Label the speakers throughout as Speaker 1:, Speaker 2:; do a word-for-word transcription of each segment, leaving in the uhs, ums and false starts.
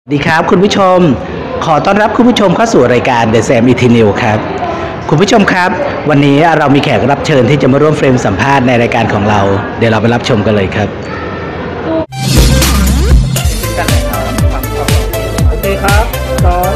Speaker 1: ดีครับคุณผู้ชมขอต้อนรับคุณผู้ชมเข้าสู่รายการ The Sam อี ที News ครับคุณผู้ชมครับวันนี้เรามีแขกรับเชิญที่จะมาร่วมเฟรมสัมภาษณ์ในรายการของเราเดี๋ยวเราไปรับชมกันเลยครับโอเคครับต่อ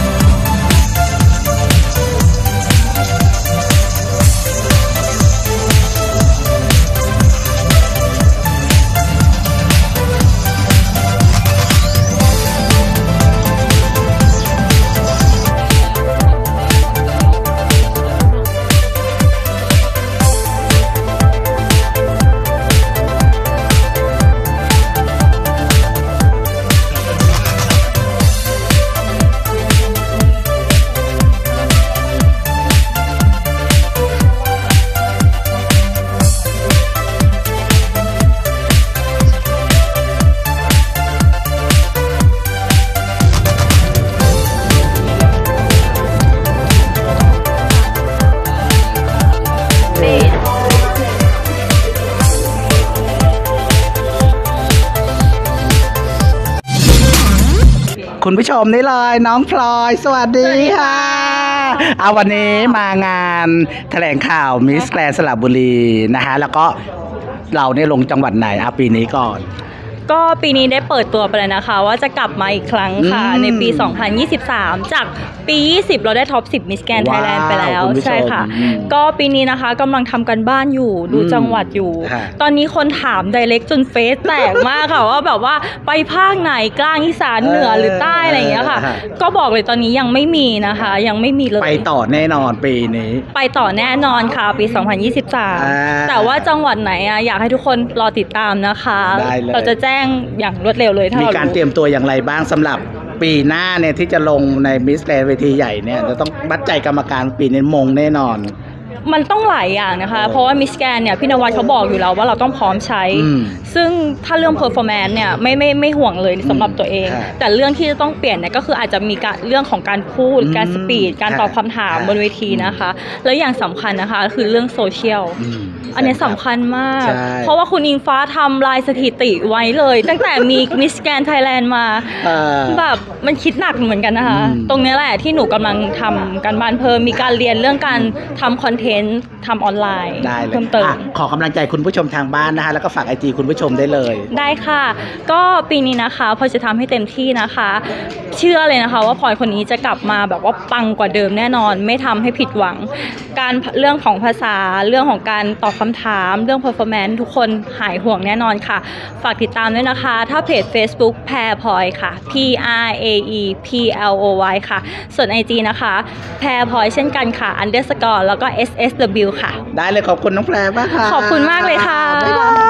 Speaker 1: คุณผู้ชมนี่เลยน้องพลอยสวัสดีค่ะเอาวันนี้มางานแถลงข่าวมิสแกรนด์สระบุรีนะฮะแล้วก็เราเนี่ยลงจังหวัดไหนเอาปีนี้ก่อน
Speaker 2: ก็ปีนี้ได้เปิดตัวไปแล้วนะคะว่าจะกลับมาอีกครั้งค่ะในปีสองพันยี่สิบสามจากปียี่สิบเราได้ท็อปสิบมิสแกรนด์ไทยแลนด์ไปแล้วใช่ค่ะก็ปีนี้นะคะกำลังทำกันบ้านอยู่ดูจังหวัดอยู่ตอนนี้คนถามไดเรกจนเฟซแตกมากค่ะว่าแบบว่าไปภาคไหนกลางอีสานเหนือหรือใต้อะไรอย่างเงี้ยค่ะก็บอกเลยตอนนี้ยังไม่มีนะคะยังไม่มีเลย
Speaker 1: ไปต่อแน่นอนปีนี้
Speaker 2: ไปต่อแน่นอนค่ะปีสองพันยี่สิบสามแต่ว่าจังหวัดไหนอะอยากให้ทุกคนรอติดตามนะคะเราจะแจ้งอย่างรวดเร็วเลย
Speaker 1: มีการเตรียมตัวอย่างไรบ้างสำหรับปีหน้าเนี่ยที่จะลงในมิสแกรนด์เวทีใหญ่เนี่ยจะต้องมัดใจกรรมการปีนี้มงแน่นอน
Speaker 2: มันต้องหลายอย่างนะคะเพราะว่ามิสแกรนด์เนี่ยพี่นวัดเขาบอกอยู่แล้วว่าเราต้องพร้อมใช้ซึ่งถ้าเรื่องเพอร์ฟอร์แมนซ์เนี่ยไม่ไม่ไม่ห่วงเลยสำหรับตัวเองแต่เรื่องที่จะต้องเปลี่ยนเนี่ยก็คืออาจจะมีการเรื่องของการพูดการสปีดการตอบคำถามบนเวทีนะคะแล้วอย่างสำคัญนะคะคือเรื่องโซเชียลอันนี้สำคัญมากเพราะว่าคุณอิงฟ้าทำลายสถิติไว้เลยตั้งแต่มีมิสแกรนด์ไทยแลนด์มาแบบมันคิดหนักเหมือนกันนะคะตรงนี้แหละที่หนูกำลังทำการบ้านเพิ่มมีการเรียนเรื่องการทำคอนเทนต์ทำออนไลน์เพิ่มเติม
Speaker 1: ขอกำลังใจคุณผู้ชมทางบ้านนะคะแล้วก็ฝากไอจีคุณผู้ชมได้เลย
Speaker 2: ได้ค่ะก็ปีนี้นะคะพลอยจะทำให้เต็มที่นะคะเชื่อเลยนะคะว่าพลอยคนนี้จะกลับมาแบบว่าปังกว่าเดิมแน่นอนไม่ทำให้ผิดหวังการเรื่องของภาษาเรื่องของการตอบคำถามเรื่อง performance ทุกคนหายห่วงแน่นอนค่ะฝากติดตามด้วยนะคะถ้าเพจ Facebook แพรพลอยค่ะ P R A E P L O Y ค่ะส่วน ไอ จี นะคะแพรพลอยเช่นกันค่ะ underscore แล้วก็ S S W ค่ะ
Speaker 1: ได้เลยขอบคุณน้องแพรมากค่ะ
Speaker 2: ขอบคุณมากเลยค่ะ
Speaker 1: บ๊ายบาย